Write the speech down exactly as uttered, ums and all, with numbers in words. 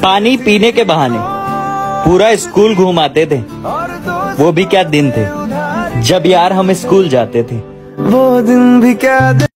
पानी पीने के बहाने पूरा स्कूल घुमाते थे। वो भी क्या दिन थे जब यार हम स्कूल जाते थे। वो दिन भी क्या